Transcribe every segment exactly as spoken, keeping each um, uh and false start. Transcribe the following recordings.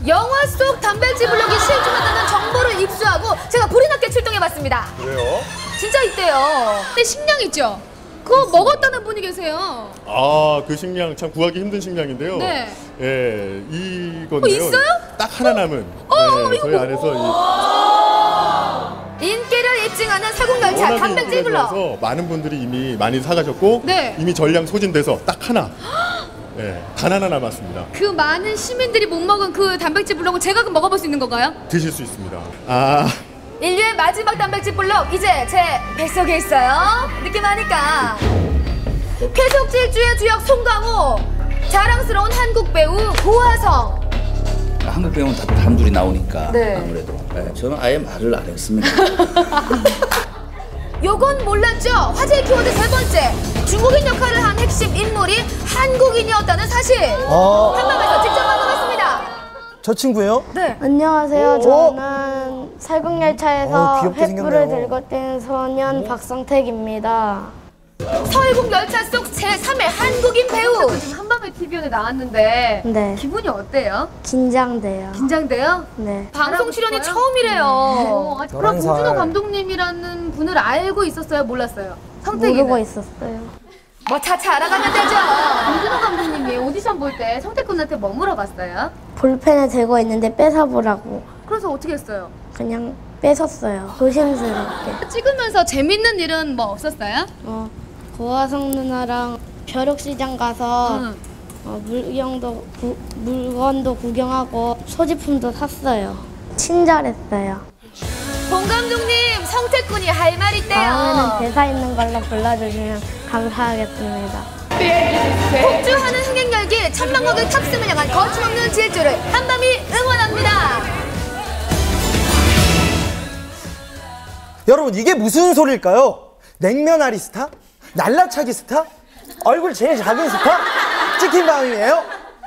영화 속 단백질 블록이 실존한다는 정보를 입수하고 제가 불이 나게 출동해봤습니다. 그래요? 진짜 있대요. 근데 식량 있죠? 그거 먹었다는 분이 계세요. 아, 그 식량 참 구하기 힘든 식량인데요. 네. 예, 이건데요. 어, 있어요? 딱 하나 남은. 어, 네, 이거 저희 안에서 이... 인기를 입증하는 살균열차 단백질 블록. 그래서 많은 분들이 이미 많이 사가셨고 네. 이미 전량 소진돼서 딱 하나. 네, 단 하나 남았습니다. 그 많은 시민들이 못 먹은 그 단백질 블록을 제가 그럼 먹어볼 수 있는 건가요? 드실 수 있습니다. 아. 인류의 마지막 단백질 블록 이제 제 뱃속에 있어요. 느낌 아니까. 쾌속질주의 주역 송강호, 자랑스러운 한국 배우 고화성. 한국 배우는 다 단둘이 나오니까 네. 아무래도 네, 저는 아예 말을 안 했습니다. 요건 몰랐죠? 화제의 키워드 세 번째, 중국인 역할을 한 핵심 인물이 한국인이었다는 사실. 어. 한밤에서 직접 만나봤습니다. 저 친구예요? 네. 안녕하세요. 저는 살균열차에서 어, 귀엽게 횃불을 생겼네요. 들고 뛰는 소년 박성택입니다. 서해국 열차 속 제삼 회 한국인 배우. 지금 한밤에 티비에 나왔는데 네. 기분이 어때요? 긴장돼요. 긴장돼요? 네. 방송 출연이 처음이래요. 네. 그럼 열한 살. 봉준호 감독님이라는 분을 알고 있었어요? 몰랐어요? 성택이는? 모르고 있었어요. 뭐 차차 알아가면 되죠. 봉준호 감독님이 오디션 볼 때 성택 군한테 뭐 물어봤어요? 볼펜을 들고 있는데 뺏어보라고. 그래서 어떻게 했어요? 그냥 뺏었어요. 조심스럽게. 찍으면서 재밌는 일은 뭐 없었어요? 어, 고화성 누나랑 벼룩시장 가서 응. 어, 물건도, 구, 물건도 구경하고 소지품도 샀어요. 친절했어요. 봉 감독님, 성택 군이 할 말 있대요. 다음에는 대사 있는 걸로 불러주시면 감사하겠습니다. 폭주하는 흥행 열기, 천만국의 탑승을 향한 거침없는 질주를 한밤이 응원합니다. 여러분 이게 무슨 소리일까요? 냉면 아리 스타? 날라차기 스타? 얼굴 제일 작은 스타? 치킨방이에요?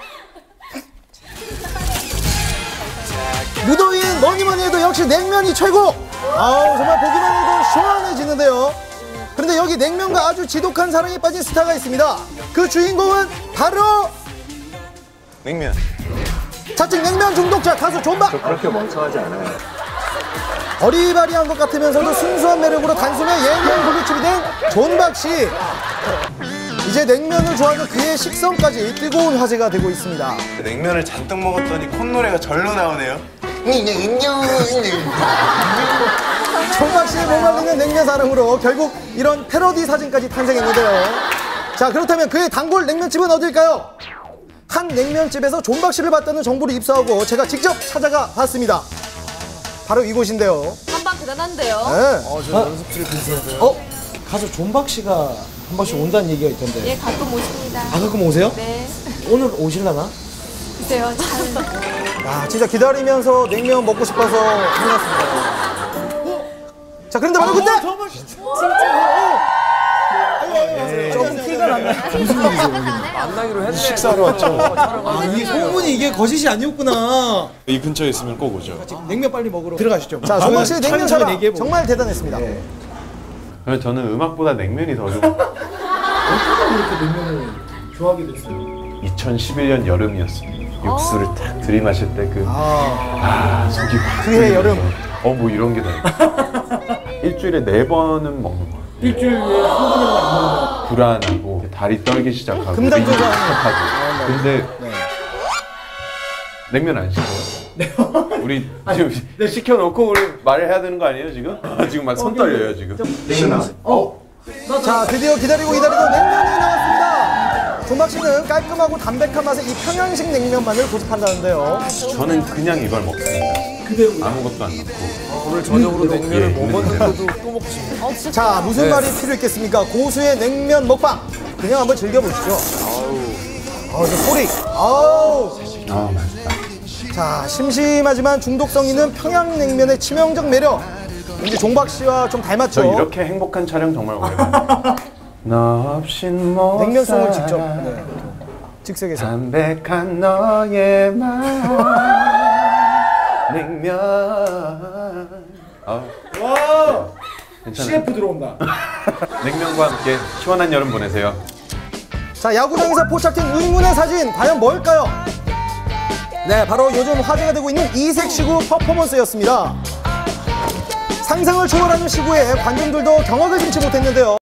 무더위엔 뭐니뭐니 해도 역시 냉면이 최고! 아우 정말 보기만 해도 시원해지는데요. 그런데 여기 냉면과 아주 지독한 사랑에 빠진 스타가 있습니다. 그 주인공은 바로 냉면. 자칭 냉면 중독자 가수 존박! 그렇게 멍청하지 않아요. 어리바리한 것 같으면서도 순수한 매력으로 단숨에 예능 고깃집이 된 존박 씨. 이제 냉면을 좋아하는 그의 식성까지 뜨거운 화제가 되고 있습니다. 냉면을 잔뜩 먹었더니 콧노래가 절로 나오네요. 존박 씨의 목말리는 냉면 사랑으로 결국 이런 패러디 사진까지 탄생했는데요. 자, 그렇다면 그의 단골 냉면집은 어딜까요? 한 냉면집에서 존박 씨를 봤다는 정보를 입수하고 제가 직접 찾아가 봤습니다. 바로 이곳인데요. 한밤 대단한데요. 네. 어, 저 연습실에 계세요. 어? 가수 존박 씨가 한 번씩 온다는 얘기가 있던데. 예, 가끔 오십니다. 아, 가끔 오세요? 네. 오늘 오실라나? 글쎄요, 잘. 야, 진짜 기다리면서 냉면 먹고 싶어서 해놨습니다. 자, 그런데 바로 그때! 조금 티가 났네. 무슨 일이세요, 만나기로 했네. 식사하러 왔죠. 아, 이 소문이 이게 거짓이 아니었구나. 이 근처에 있으면 꼭 오죠. 냉면 빨리 먹으러 들어가시죠. 자, 정박 씨의 냉면 사랑 정말 대단했습니다. 네. 저는 음악보다 냉면이 더 좀. 어떻게 이렇게 냉면을 좋아하게 됐어요? 이천십일 년 여름이었습니다. 육수를 탁 들이마실 때 그 아, 아, 속이 확 그해 여름. 어, 뭐 이런 게 다 있고. 일주일에 네 번은 먹는 거예요. 일주일에 한 번이나 안 먹는다. 불안하고 다리 떨기 시작하고 금단 위기 조절. 시작하고. 근데 네. 냉면 안 시켜요? 네. 우리 지금 시켜놓고 우리 말을 해야 되는 거 아니에요 지금? 지금 막 손 떨려요 지금. 냉면. 어? 자, 드디어 기다리고 기다리던 냉면이 나왔습니다. 존박 씨는 깔끔하고 담백한 맛의 이 평양식 냉면만을 고집한다는데요. 저는 그냥 이걸 먹습니다. 아무것도 안 넣고. 오늘 저녁으로 냉면을 예, 먹었는데도 또 먹고 싶네요. 자, 무슨 네. 말이 필요 있겠습니까? 고수의 냉면 먹방. 그냥 한번 즐겨보시죠. 아우, 저 소리. 아우. 아, 맛있다. 자, 심심하지만 중독성 있는 평양냉면의 치명적 매력. 왠지 종박 씨와 좀 닮았죠? 저 이렇게 행복한 촬영 정말 오랜만이에요. 너 없인 못 냉면송을 살아. 직접 네. 즉석에서. 담백한 너의 말 냉면. 아, 와! 괜찮아요. 씨에프 들어온다. 냉면과 함께 시원한 여름 보내세요. 자, 야구장에서 포착된 의문의 사진 과연 뭘까요? 네, 바로 요즘 화제가 되고 있는 이색 시구 퍼포먼스였습니다. 상상을 초월하는 시구에 관중들도 경악을 금치 못했는데요.